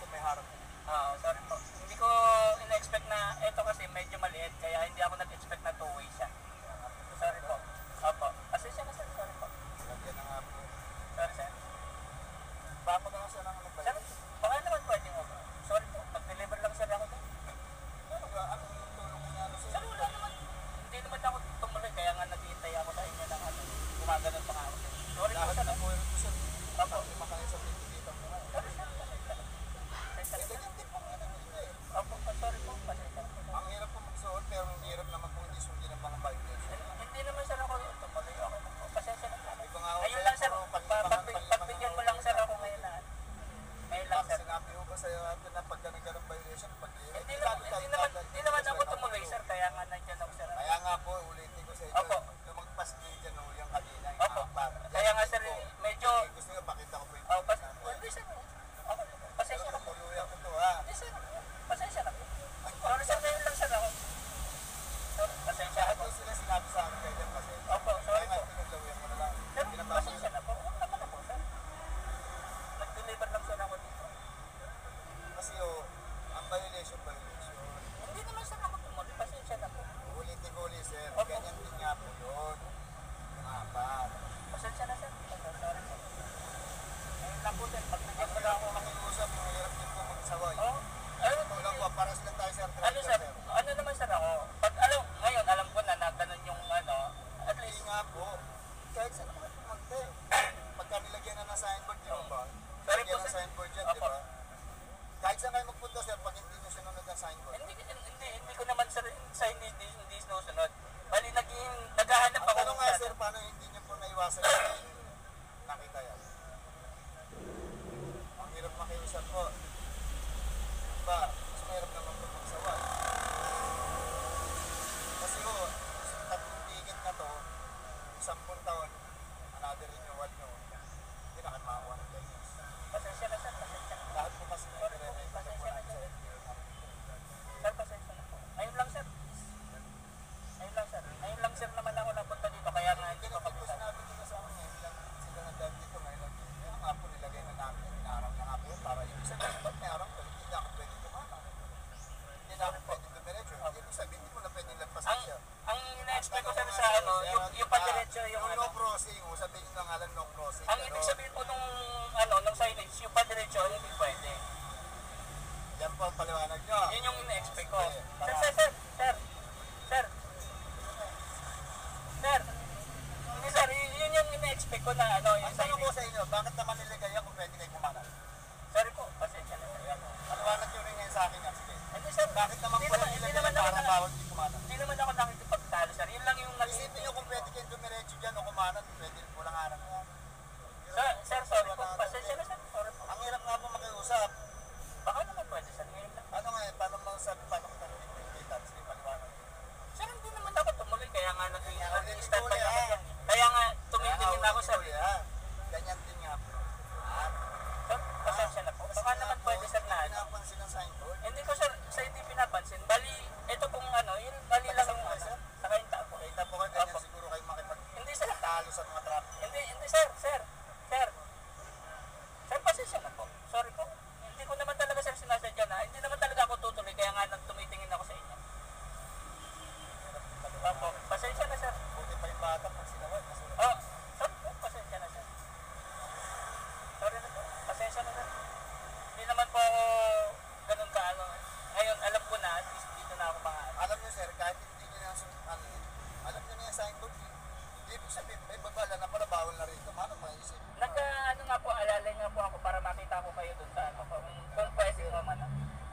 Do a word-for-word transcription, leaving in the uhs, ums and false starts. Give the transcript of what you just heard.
kung may harap. Oo, sorry po. Hindi ko in-expect na, ito kasi medyo maliit, kaya hindi ako nag-expect na two-way siya. Sorry po. Opo. Pasensya na sir, sorry po. Lagyan na nga po. Sorry sir. Baka na sir ang ano ba? Sir, baka naman pwede mo. Sorry po, mag-deliver lang sir ako doon. Ano ba? Ano yung tulong mo nga sir? Sir, wala naman. Hindi naman ako tumuloy, kaya nga naghihintay ako sa inyo ng ano. Gumaganon pa nga ako sir. Sorry po Lahat sir. na po yun po sir. Opo. Lima kayo sa pinto mo na. Sorry sir, pasensya na. Pasensya Eh, na. ganyan din po nga naman yun eh. Opo, sorry po, pasensya na. Ang hirap po magsuot pero ang hirap naman po hindi sundin ang mga violation. Hindi naman sir ako tumuloy. Okay lang po. Pasensya na. Sabi ko nga ako Ayun lang sir, pero pa- paglibangan- pag- paglibangan pagbigyan mo lang sir ako ngayon na. Ngayon lang Baka sir. sinabi ko ba sa'yo natin na pag ganun ganun violation, pag Hindi naman, hindi naman, hindi naman ako tumuloy sir, kaya nga nandiyan ako sir. Kaya nga po, ulitin ko sa inyo. Opo. Lumagpas din dyan ho yung kanina. yung Opo. apat. Kaya nga Yan sir, po. medyo, Eh, gusto nyo, pakita ko po yung oh, pas, natin. hindi sir, okay, pasensya na po. Tuluyan ko to ha. Hindi sir, pasensya na po. Sorry sir, ngayon lang sir ako. Sorry, pasensya Kaya ako. po sila sinabi sa akin kaya kasi. Opo, sorry Kaya nga, po. tinulawian ko na lang. Sir, Pinabasa pasensya na po. Huwag naman na po sir. Nag-deliver lang sir ako dito. Kasi oh, ang violation, violation. Hindi naman sir ako tumuloy, pasensya na po. Ulitin ko ulit sir. Opo. Ganyan din nga po yun. Yung apat. Pasensya na sir. Sorry po. Ngayon lang po sir, pagbigyan mo lang ako. Makiusap, mahirap din po magsaway. Oh, ayun, Tulong po, para sila tayo sir. ano sir, ano naman sir ako, pag alam, ngayon alam ko na na ganun yung ano, at Hindi least, nga po. Kahit saan naman pumunta eh. Pagka nilagyan na ng signboard, di ba? Sorry Nilagyan po, ng sir. signboard dyan, di Opo. ba? Kahit saan kayo magpunta sir, pag hindi nyo sinunod ang signboard. hindi, hindi, hindi ko naman sir, sa hindi, hindi, hindi sinusunod. Bali, naging, naghahanap Ang ako tanong ng nga ano. sir, paano hindi nyo po naiwasan yung nakita yan? Ang hirap makiusap po. Diba? Mas mahirap naman po magsaway. Kasi ho, tatlong ticket na to, sampung taon, another renewal nyo, hindi na kayo makakuha ng license. Pasensya na sir, pasensya na. Lahat po kasi na Sorry po, nire-record po pasensya na natin sa sir. L T O. Sir, pasensya na po. Ngayon lang sir. Ngayon lang sir. Ngayon lang sir naman ako napunta dito, kaya nga hindi ko Ganun din po kabisa. sinabi nila sa amin, ngayon lang sila nandang dito ngayon lang. Ngayon nga po nilagay na namin, inaarang na nga po yun para yung isang ba't may arang ko, hindi na ako pwede tumama. Hindi na ako pwede dumiretso. Hindi mo sabihin, hindi mo na pwede lagpasan Ang, siya. ang ina-expect ko sir sa ano, yung, yung padiretso, yung Yung ano. no crossing, o sabihin lang alam no crossing. Ang ibig sabihin po nung, ano, nung signage, yung padiretso, hindi pwede. Yan po ang paliwanag nyo. Yun yung ina-expect ko. Sige, Sir, tara. sir, sir, sir, sir, sir, hindi sir, yun yun yung ina-expect ko na ano, yung Ang tanong ko signage. sa inyo, bakit naman nilagay yan kung pwede kayo kumanan? Sorry po, pasensya na sir. Paliwanag nyo rin ngayon sa akin yan, sige. Hindi sir, Bakit naman hindi po naman, yung hindi nilagay naman yan ako para na, bawal di kumanan? hindi naman ako nakikipagtalo sir. Yun lang yung nag Isipin nyo kung pwede kayo dumiretso dyan o kumanan, pwede po lang arang yan. Sir, sir, sorry po, pasensya na sir, sorry po. Ang hirap nga po makiusap. Baka naman pwede sir, ngayon lang. Ano nga eh, paano mo sabi, paano ko tanong yung kita? Sige, paliwanag. Sir, hindi naman ako tumuloy, kaya nga naging Kaya ulit stand by ituloy, ako ha? dyan. Kaya nga, tumitingin ako sir. Ulit, ha? Ganyan din nga po. Ah, Sir, pasensya na po. Baka naman pwede sir na ano. Pinapansin ang signboard. Hindi ko sir, sa hindi pinapansin. Bali, ito pong ano, yun, bali lang yung ano, sa kainta po. Kita po kayo, ganyan Opo. siguro kayo Hindi sir, makipagtalo sa mga traffic. hindi, hindi sir, sir, sir. Sir, pasensya na po. Sorry po. Hindi ko naman talaga sir sinasadya na. Hindi naman talaga ako tutuloy, kaya nga nang tumitingin ako sa inyo. Opo, pasensya na sir. Buti pa yung bata pag sinaway. Kasi Oh, sir, po, pasensya na sir. Sorry na po, pasensya na sir. Hindi naman po ako ganun ka ano. Ngayon, alam ko na, at least dito na ako mga alam nyo sir, kahit hindi nyo na yung ano, yun, alam nyo na yung signboard. Hindi ibig sabihin, may babala na pala bawal na rito. Paano maisip? Nagka, ano nga po, alalay nga po ako para makita ko kayo dun sa ano, kung, kung pwede mo man.